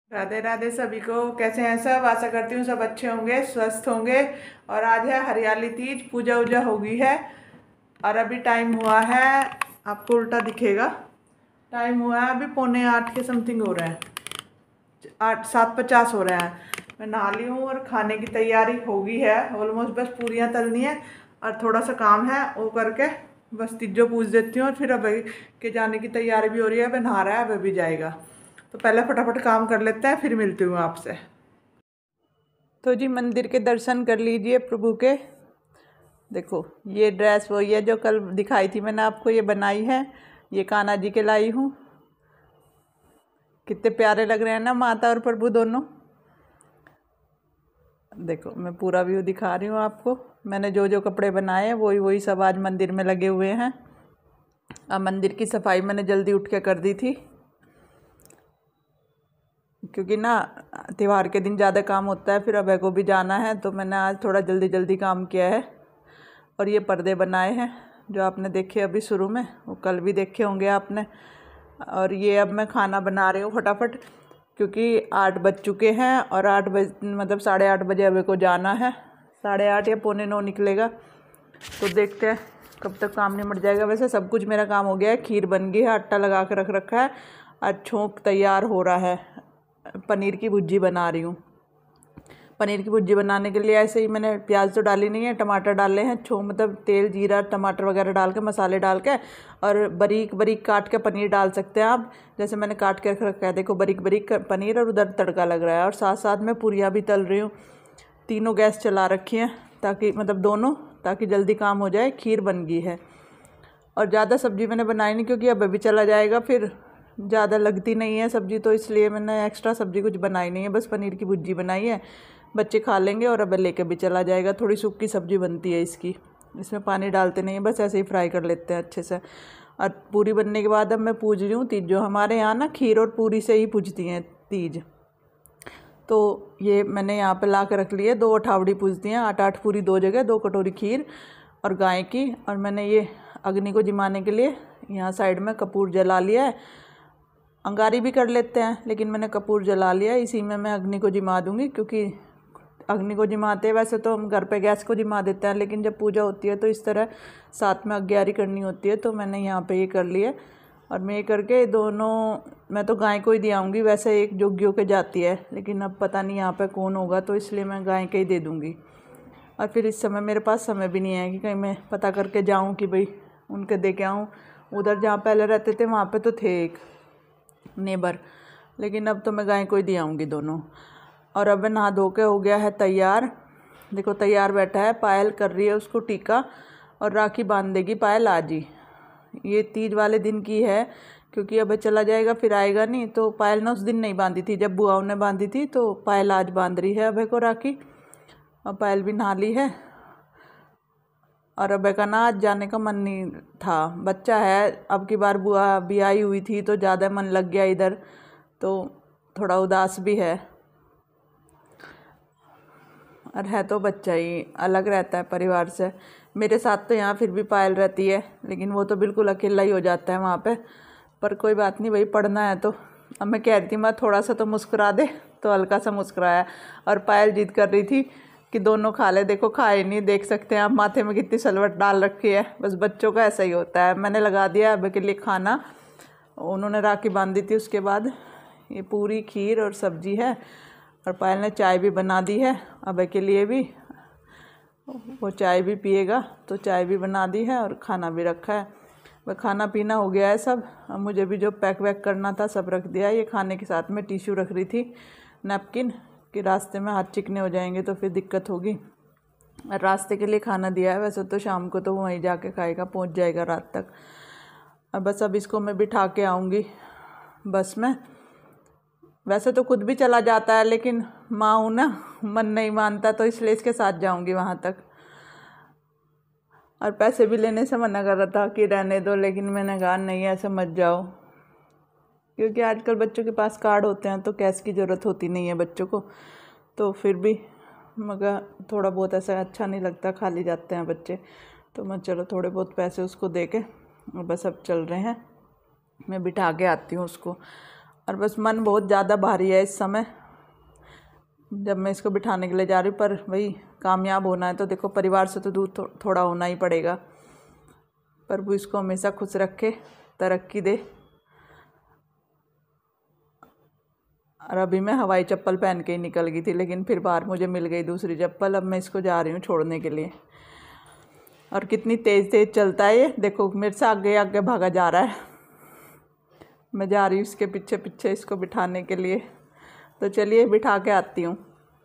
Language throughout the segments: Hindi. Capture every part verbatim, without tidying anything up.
राधे राधे सभी को। कैसे हैं सब? आशा करती हूँ सब अच्छे होंगे, स्वस्थ होंगे। और आज है हरियाली तीज, पूजा वूजा हो गई है और अभी टाइम हुआ है, आपको उल्टा दिखेगा, टाइम हुआ है अभी पौने आठ के समथिंग हो रहे हैं, आठ सात पचास हो रहे हैं। मैं नहा ली हूँ और खाने की तैयारी हो गई है ऑलमोस्ट। बस पूरियाँ तलनी है और थोड़ा सा काम है वो करके बस तीजो पूज देती हूँ और फिर अब के जाने की तैयारी भी हो रही है। अब नहा रहा है, अब भी जाएगा, तो पहले फटाफट काम कर लेते हैं, फिर मिलती हूँ आपसे। तो जी मंदिर के दर्शन कर लीजिए प्रभु के। देखो ये ड्रेस वही है जो कल दिखाई थी मैंने आपको, ये बनाई है, ये कान्हा जी के लाई हूँ। कितने प्यारे लग रहे हैं ना माता और प्रभु दोनों। देखो मैं पूरा व्यू दिखा रही हूँ आपको। मैंने जो जो कपड़े बनाए हैं वही वही सब आज मंदिर में लगे हुए हैं। अब मंदिर की सफाई मैंने जल्दी उठ के कर दी थी, क्योंकि ना त्यौहार के दिन ज़्यादा काम होता है, फिर अभय को भी जाना है, तो मैंने आज थोड़ा जल्दी जल्दी काम किया है। और ये पर्दे बनाए हैं जो आपने देखे अभी शुरू में, वो कल भी देखे होंगे आपने। और ये अब मैं खाना बना रही हूँ फटाफट, क्योंकि आठ बज चुके हैं और आठ बज मतलब साढ़े आठ बजे अभय को जाना है। साढ़े आठ या पौने नौ निकलेगा, तो देखते हैं कब तक काम निमट जाएगा। वैसे सब कुछ मेरा काम हो गया है, खीर बन गई है, आटा लगा के रख रखा है और छोंक तैयार हो रहा है। पनीर की भुर्जी बना रही हूँ। पनीर की भुर्जी बनाने के लिए ऐसे ही मैंने प्याज तो डाली नहीं है, टमाटर डाले हैं, छो मतलब तेल जीरा टमाटर वगैरह डाल के मसाले डाल के, और बारीक बारीक काट के पनीर डाल सकते हैं आप, जैसे मैंने काट के रख रखा है। देखो बारीक बारीक पनीर, और उधर तड़का लग रहा है, और साथ साथ में पूरियाँ भी तल रही हूँ। तीनों गैस चला रखी हैं ताकि मतलब दोनों, ताकि जल्दी काम हो जाए। खीर बन गई है और ज़्यादा सब्ज़ी मैंने बनाई नहीं, क्योंकि अब भी चला जाएगा, फिर ज़्यादा लगती नहीं है सब्ज़ी, तो इसलिए मैंने एक्स्ट्रा सब्ज़ी कुछ बनाई नहीं है। बस पनीर की भुर्जी बनाई है, बच्चे खा लेंगे और अब लेके भी चला जाएगा। थोड़ी सूखी सब्ज़ी बनती है इसकी, इसमें पानी डालते नहीं है, बस ऐसे ही फ्राई कर लेते हैं अच्छे से। और पूरी बनने के बाद अब मैं पूज रही हूँ तीज। जो हमारे यहाँ ना खीर और पूरी से ही पूजती हैं तीज, तो ये मैंने यहाँ पे ला के रख लिए। दो अठावड़ी पूजती हैं, आठ आठ पूरी दो जगह, दो कटोरी खीर और गाय की। और मैंने ये अग्नि को जिमाने के लिए यहाँ साइड में कपूर जला लिया है। अंगारी भी कर लेते हैं, लेकिन मैंने कपूर जला लिया, इसी में मैं अग्नि को जिमा दूंगी। क्योंकि अग्नि को जिमाते, वैसे तो हम घर पे गैस को जिमा देते हैं, लेकिन जब पूजा होती है तो इस तरह साथ में अग्यारी करनी होती है, तो मैंने यहाँ पे ये कर लिया। और मैं ये करके दोनों, मैं तो गाय को ही दे आऊँगी, वैसे एक जोगियों के जाती है, लेकिन अब पता नहीं यहाँ पे कौन होगा, तो इसलिए मैं गाय के ही दे दूँगी। और फिर इस समय मेरे पास समय भी नहीं है कि कहीं मैं पता करके जाऊँ कि भाई उनके दे के आऊँ। उधर जहाँ पहले रहते थे वहाँ पे तो थे एक नेबर, लेकिन अब तो मैं गाय को ही दे आऊँगी दोनों। और अब नहा धो के हो गया है तैयार। देखो तैयार बैठा है, पायल कर रही है उसको टीका, और राखी बांध देगी पायल आज ही। ये तीज वाले दिन की है, क्योंकि अब चला जाएगा फिर आएगा नहीं, तो पायल ने उस दिन नहीं बांधी थी जब बुआओं ने बांधी थी, तो पायल आज बांध रही है अभय को राखी। और पायल भी नहा ली है। और अभय का ना आज जाने का मन नहीं था, बच्चा है, अब की बार बुआ भी आई हुई थी तो ज़्यादा मन लग गया इधर, तो थोड़ा उदास भी है। और है तो बच्चा ही, अलग रहता है परिवार से। मेरे साथ तो यहाँ फिर भी पायल रहती है, लेकिन वो तो बिल्कुल अकेला ही हो जाता है वहाँ पे। पर कोई बात नहीं भाई, पढ़ना है तो। अब मैं कह रही थी मैं थोड़ा सा तो मुस्कुरा दे, तो हल्का सा मुस्कुराया। और पायल जिद कर रही थी कि दोनों खा ले, देखो खाए नहीं, देख सकते हैं आप माथे में कितनी सलवट डाल रखी है। बस बच्चों का ऐसा ही होता है। मैंने लगा दिया अभय के लिए खाना, उन्होंने राखी बांधी थी, उसके बाद ये पूरी खीर और सब्जी है। और पायल ने चाय भी बना दी है अभय के लिए भी, वो चाय भी पिएगा, तो चाय भी बना दी है और खाना भी रखा है। वह खाना पीना हो गया है सब। अब मुझे भी जो पैक वैक करना था सब रख दिया है। ये खाने के साथ में टिश्यू रख रही थी, नैपकिन, कि रास्ते में हाथ चिकने हो जाएंगे तो फिर दिक्कत होगी। रास्ते के लिए खाना दिया है, वैसे तो शाम को तो वहीं जाके खाएगा, पहुंच जाएगा रात तक। अब बस अब इसको मैं बिठा के आऊँगी बस में। वैसे तो खुद भी चला जाता है, लेकिन माँ हूँ ना, मन नहीं मानता, तो इसलिए इसके साथ जाऊँगी वहाँ तक। और पैसे भी लेने से मना कर रहा था कि रहने दो, लेकिन मैंने कहा नहीं ऐसे मत जाओ, क्योंकि आजकल बच्चों के पास कार्ड होते हैं तो कैश की ज़रूरत होती नहीं है बच्चों को। तो फिर भी मगर थोड़ा बहुत ऐसा अच्छा नहीं लगता, खाली जाते हैं बच्चे, तो मैं चलो थोड़े बहुत पैसे उसको दे के बस अब चल रहे हैं। मैं बिठा के आती हूँ उसको। और बस मन बहुत ज़्यादा भारी है इस समय जब मैं इसको बिठाने के लिए जा रही हूँ। पर वही कामयाब होना है तो देखो परिवार से तो दूर थो, थोड़ा होना ही पड़ेगा। प्रभु इसको हमेशा खुश रखे, तरक्की दे। और अभी मैं हवाई चप्पल पहन के ही निकल गई थी, लेकिन फिर बाहर मुझे मिल गई दूसरी चप्पल। अब मैं इसको जा रही हूँ छोड़ने के लिए। और कितनी तेज़ तेज़ चलता है ये, देखो मेरे से आगे आगे भागा जा रहा है। मैं जा रही हूँ इसके पीछे पीछे इसको बिठाने के लिए। तो चलिए बिठा के आती हूँ।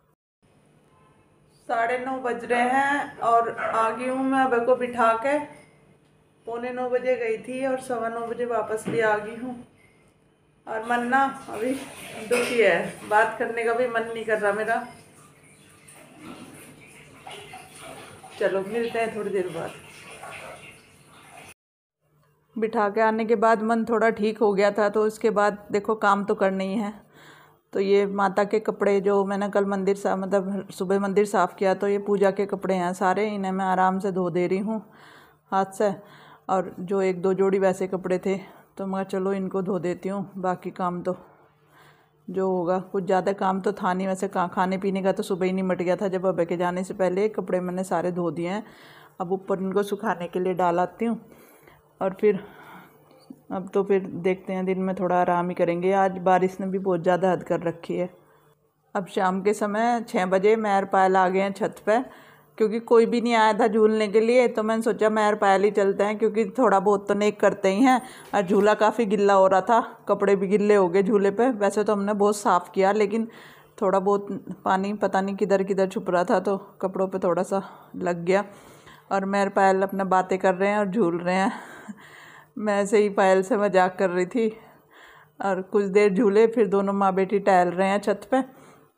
साढ़े नौ बज रहे हैं और आ गई हूँ मैं अब को बिठा के। पौने नौ बजे गई थी और सवा नौ बजे वापस भी आ गई हूँ। और मन ना अभी दुखी है, बात करने का भी मन नहीं कर रहा मेरा। चलो मिलते हैं थोड़ी देर बाद। बिठा के आने के बाद मन थोड़ा ठीक हो गया था, तो उसके बाद देखो काम तो करना ही है। तो ये माता के कपड़े जो मैंने कल मंदिर सा मतलब सुबह मंदिर साफ़ किया, तो ये पूजा के कपड़े हैं सारे, इन्हें मैं आराम से धो दे रही हूँ हाथ से। और जो एक दो जोड़ी वैसे कपड़े थे तो मैं चलो इनको धो देती हूँ, बाकी काम तो जो होगा। कुछ ज़्यादा काम तो था नहीं वैसे, खाने पीने का तो सुबह ही निमट गया था जब अब्बे के जाने से पहले। कपड़े मैंने सारे धो दिए हैं, अब ऊपर इनको सुखाने के लिए डाल आती हूँ। और फिर अब तो फिर देखते हैं, दिन में थोड़ा आराम ही करेंगे। आज बारिश ने भी बहुत ज़्यादा हद कर रखी है। अब शाम के समय छः बजे महर पायल आ गए हैं छत पे, क्योंकि कोई भी नहीं आया था झूलने के लिए। तो मैंने सोचा महर पायल ही चलते हैं, क्योंकि थोड़ा बहुत तो नेक करते ही हैं। और झूला काफ़ी गिल्ला हो रहा था, कपड़े भी गिल्ले हो गए झूले पे। वैसे तो हमने बहुत साफ़ किया, लेकिन थोड़ा बहुत पानी पता नहीं किधर किधर छुप रहा था, तो कपड़ों पे थोड़ा सा लग गया। और महर पायल अपना बातें कर रहे हैं और झूल रहे हैं। मैं ऐसे ही पायल से मजाक कर रही थी। और कुछ देर झूले, फिर दोनों माँ बेटी टहल रहे हैं छत पे।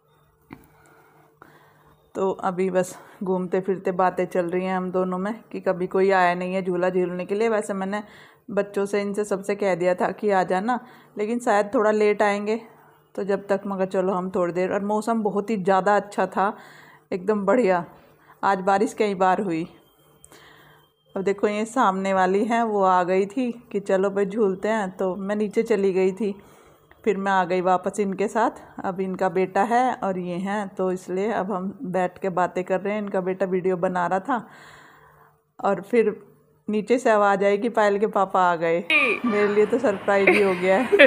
तो अभी बस घूमते फिरते बातें चल रही हैं हम दोनों में कि कभी कोई आया नहीं है झूला झूलने के लिए। वैसे मैंने बच्चों से इनसे सबसे कह दिया था कि आ जाना, लेकिन शायद थोड़ा लेट आएंगे, तो जब तक मगर चलो हम थोड़ी देर। और मौसम बहुत ही ज़्यादा अच्छा था, एकदम बढ़िया। आज बारिश कई बार हुई। अब देखो ये सामने वाली हैं, वो आ गई थी कि चलो भाई झूलते हैं, तो मैं नीचे चली गई थी। फिर मैं आ गई वापस इनके साथ। अब इनका बेटा है और ये हैं, तो इसलिए अब हम बैठ के बातें कर रहे हैं। इनका बेटा वीडियो बना रहा था। और फिर नीचे से आवाज़ आई कि पायल के पापा आ गए। मेरे लिए तो सरप्राइज ही हो गया है।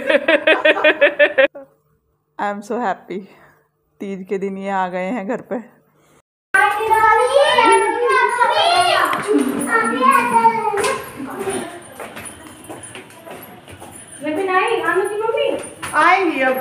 I am so happy. Teej के दिन ये आ गए हैं घर पे। आएंगी अब।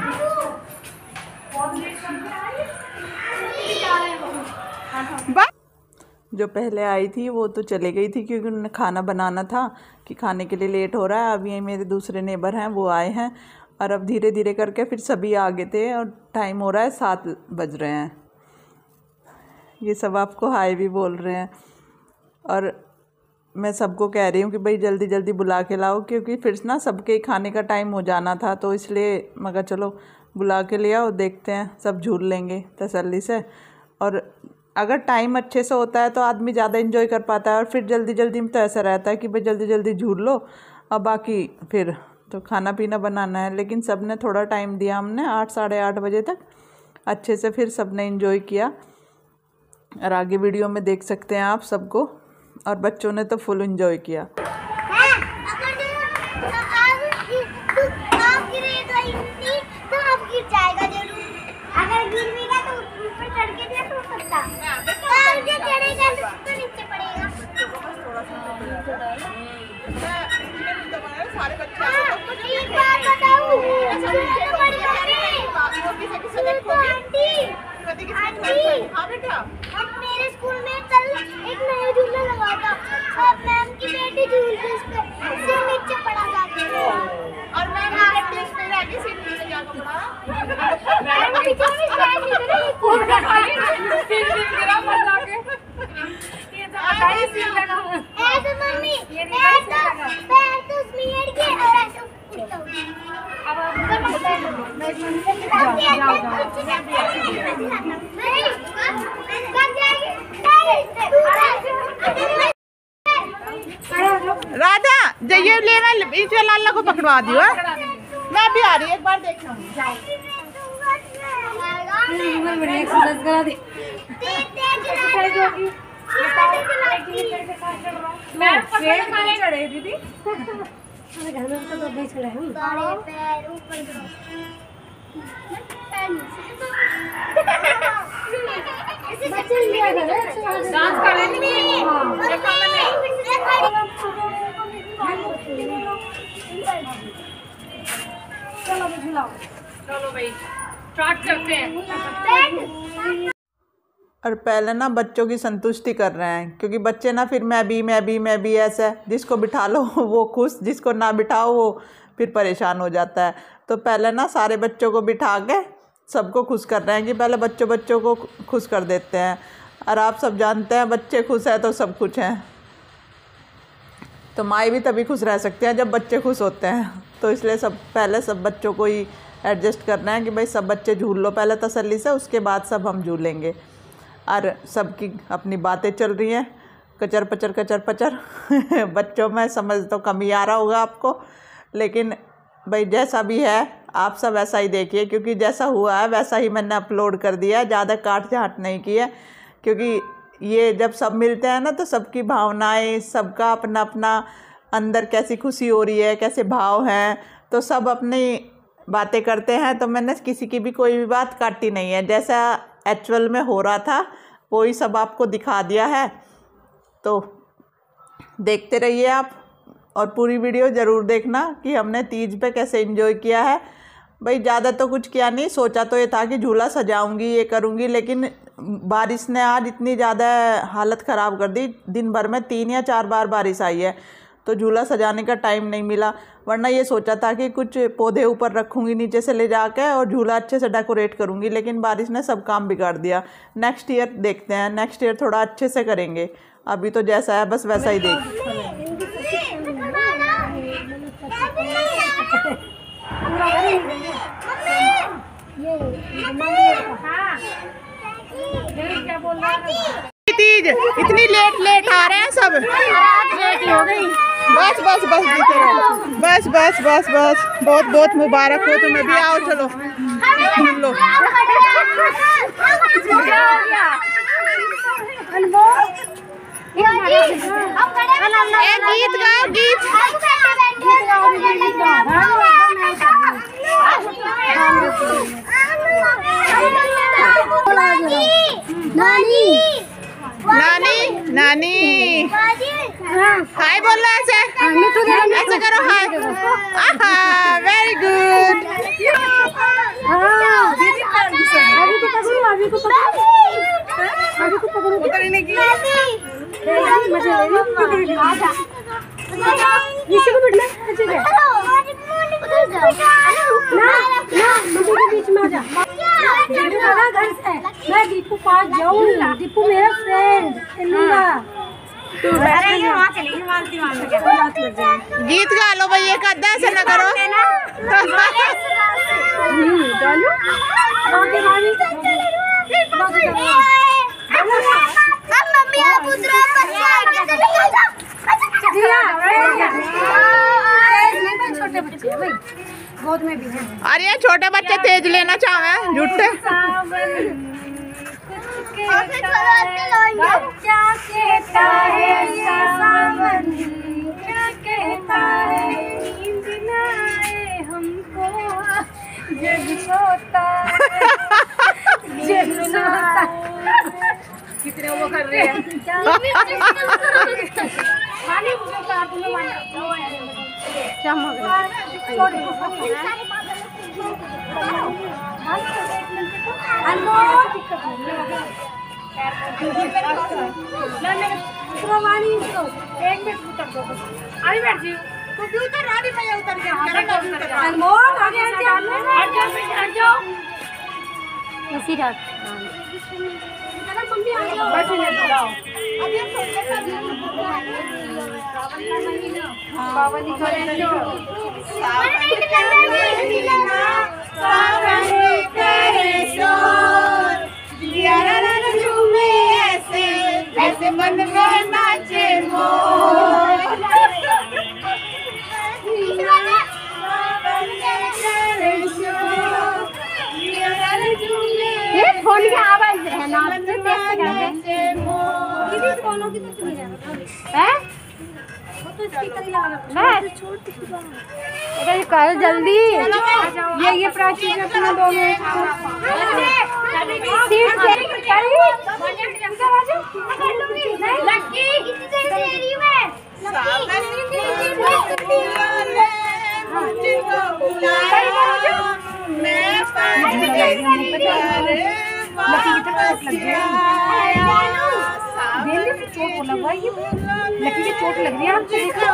जो पहले आई थी वो तो चले गई थी, क्योंकि उन्होंने खाना बनाना था कि खाने के लिए लेट हो रहा है। अब ये मेरे दूसरे नेबर हैं, वो आए हैं। और अब धीरे धीरे करके फिर सभी आ गए थे और टाइम हो रहा है, सात बज रहे हैं। ये सब आपको हाय भी बोल रहे हैं। और मैं सबको कह रही हूँ कि भाई जल्दी जल्दी बुला के लाओ, क्योंकि फिर ना सबके खाने का टाइम हो जाना था। तो इसलिए मगर चलो बुला के ले आओ, देखते हैं सब झूल लेंगे तसल्ली से। और अगर टाइम अच्छे से होता है तो आदमी ज़्यादा एंजॉय कर पाता है। और फिर जल्दी जल्दी में तो ऐसा रहता है कि भाई जल्दी जल्दी झूल लो, और बाकी फिर तो खाना पीना बनाना है। लेकिन सब ने थोड़ा टाइम दिया, हमने आठ साढ़े आठ बजे तक अच्छे से फिर सब ने एंजॉय किया। और आगे वीडियो में देख सकते हैं आप सबको। और बच्चों ने तो फुल एंजॉय किया। मेरे स्कूल में कल एक नया झूला लगा था और मैम की बेटी झूल गई उस पे, से नीचे पड़ा जाके। और मैम की बेटी उस पे जाके सीट नीचे जाकर पड़ा। मैम की बेटी स्टैंड नहीं करे, ये कूद कर आई सीट नीचे गिरा मर जाके। ये तो बताइए सीट लगा ऐसे मम्मी, ऐसा पैर तो उसमें अड़ गए और ऐसे उल्टा हो गया। अब मैं जाओ जाओ राजा जाइए ले, मैं इस लाला को पकड़वा दियो। मैं भी आ रही एक बार देख लूंगी। जाओ चढ़े दीदी घर में तो नहीं चढ़े हम डांस करेंगे। चलो झुलाओ, चलो भाई स्टार्ट करते हैं। और पहले ना बच्चों की संतुष्टि कर रहे हैं, क्योंकि बच्चे ना फिर मैं भी मैं भी मैं भी ऐसा है, जिसको बिठा लो वो खुश, जिसको ना बिठाओ वो फिर परेशान हो जाता है। तो पहले ना सारे बच्चों को बिठा के सबको खुश कर रहे हैं कि पहले बच्चों बच्चों को खुश कर देते हैं। और आप सब जानते हैं बच्चे खुश हैं तो सब कुछ हैं। तो माँ भी तभी खुश रह सकते हैं जब बच्चे खुश होते हैं। तो इसलिए सब पहले सब बच्चों को ही एडजस्ट करना है कि भाई सब बच्चे झूल लो पहले तसल्ली से, उसके बाद सब हम झूलेंगे। और सबकी अपनी बातें चल रही हैं, कचर पचर कचर पचर बच्चों में समझ तो कमी आ रहा होगा आपको, लेकिन भाई जैसा भी है आप सब ऐसा ही देखिए, क्योंकि जैसा हुआ है वैसा ही मैंने अपलोड कर दिया है, ज़्यादा काट छाट नहीं की है। क्योंकि ये जब सब मिलते हैं ना तो सबकी भावनाएं, सबका अपना अपना अंदर कैसी खुशी हो रही है, कैसे भाव हैं, तो सब अपनी बातें करते हैं। तो मैंने किसी की भी कोई भी बात काटी नहीं है, जैसा एक्चुअल में हो रहा था वही सब आपको दिखा दिया है। तो देखते रहिए आप, और पूरी वीडियो ज़रूर देखना कि हमने तीज पे कैसे एंजॉय किया है। भाई ज़्यादा तो कुछ किया नहीं, सोचा तो ये था कि झूला सजाऊंगी ये करूंगी, लेकिन बारिश ने आज इतनी ज़्यादा हालत ख़राब कर दी। दिन भर में तीन या चार बार बारिश आई है, तो झूला सजाने का टाइम नहीं मिला। वरना ये सोचा था कि कुछ पौधे ऊपर रखूँगी नीचे से ले जाके और झूला अच्छे से डेकोरेट करूँगी, लेकिन बारिश ने सब काम बिगाड़ दिया। नेक्स्ट ईयर देखते हैं, नेक्स्ट ईयर थोड़ा अच्छे से करेंगे। अभी तो जैसा है बस वैसा ही देख। तीज इतनी लेट लेट आ रहे हैं सब, लेट हो गई। बस बस बस जीते रहो, बस बस बस बस बहुत बहुत मुबारक हो तुम्हें भी। आओ चलो सुन लो। ए गीत गाओ, गीत नानी नानी नानी हाय बोलो, ऐसे ऐसे करो हाय। Very good. मैं दीपू पास जाऊँ, दीपू मेरा फ्रेंड गीत गा लो भाई, एक आधा ऐसे ना करो। छोटे बच्चे भाई गोद में भी है। अरे ये छोटे बच्चे तेज लेना चाहे झूठे। क्या कहता है सावन, क्या कहता है नींद न आए हमको, जग सोता जग सोता। कितने वो कर रहे हैं एक मिनट उतर दो, अभी बैठ जी कंप्यूटर रानी भैया उतर गया। अनमोल आगे हट जाओ, हट जाओ हट जाओ इसी रात। चलो मम्मी आ जाओ, बैठ जाओ। अभी हम पावनी करें जो सावन करे शोर, यारा झूमे ऐसे ऐसे मन में नाचे मोर। ये फोन की आवाज है ना, दीदी फोनों की तो सुनी है वो तो स्पीकर ही लगा अरे कर जल्दी। ये ये प्राची ने अपना दोनों सीट कर लकी कितनी देर से रही मैं चोट लगा ये लकी की चोट लग रही है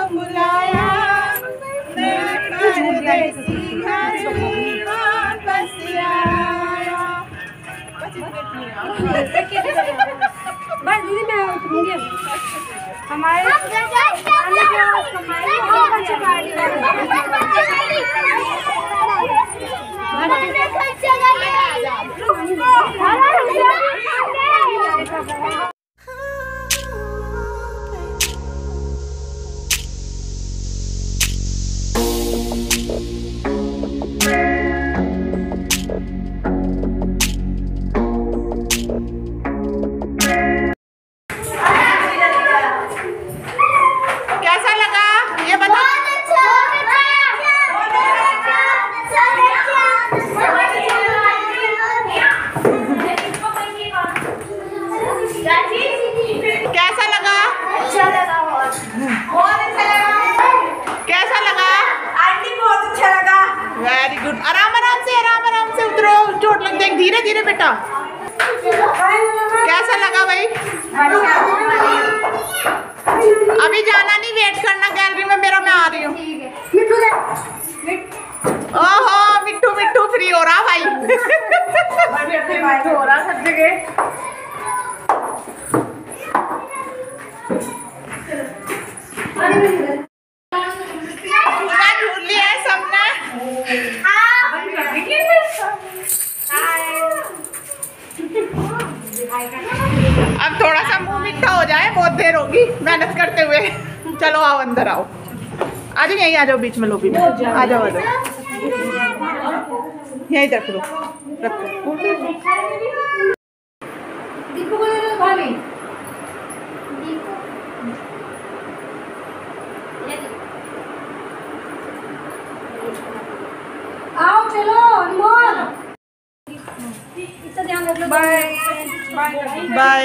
बस दीदी मैं उतरूंगी हमारे धीरे धीरे बेटा। कैसा लगा भाई? अभी जाना नहीं, वेट करना गैलरी में मेरा, मैं आ रही हूँ। ओहो मिट्टू मिट्टू फ्री हो रहा भाई। हो रहा सब जगह। झूल लिया है सबने। अब थोड़ा सा मुंह मीठा हो जाए, बहुत देर होगी मेहनत करते हुए। चलो आओ अंदर आओ, आ जाओ यहीं आ जाओ, बीच में लोबी में आ जाओ आ जाओ, यहीं रख लो रखो। आओ चलो अनमोल, इतना ध्यान रख लो। Bye bye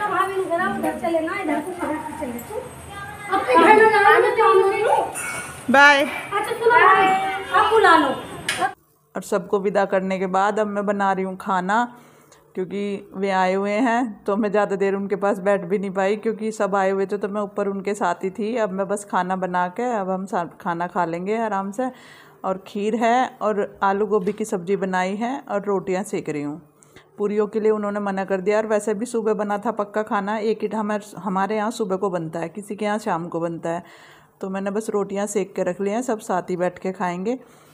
bye. आप बुला लो। और सबको विदा करने के बाद अब मैं बना रही हूँ खाना, क्योंकि वे आए हुए हैं तो मैं ज़्यादा देर उनके पास बैठ भी नहीं पाई, क्योंकि सब आए हुए थे तो मैं ऊपर उनके साथ ही थी। अब मैं बस खाना बना के अब हम खाना खा लेंगे आराम से। और खीर है और आलू गोभी की सब्ज़ी बनाई है और रोटियां सेक रही हूँ। पूरियों के लिए उन्होंने मना कर दिया, और वैसे भी सुबह बना था पक्का खाना। एक ही हमारे हमारे यहाँ सुबह को बनता है, किसी के यहाँ शाम को बनता है। तो मैंने बस रोटियां सेक के रख ली हैं, सब साथ ही बैठ के खाएंगे।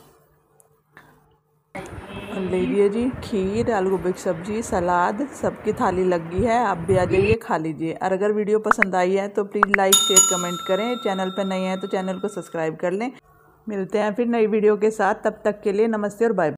और ले लीजिए जी खीर, आलू गोभी की सब्ज़ी, सलाद, सबकी थाली लग गई है। आप भी आ जाइए खा लीजिए। और अगर वीडियो पसंद आई है तो प्लीज़ लाइक शेयर कमेंट करें। चैनल पर नए हैं तो चैनल को सब्सक्राइब कर लें। मिलते हैं फिर नई वीडियो के साथ, तब तक के लिए नमस्ते और बाय।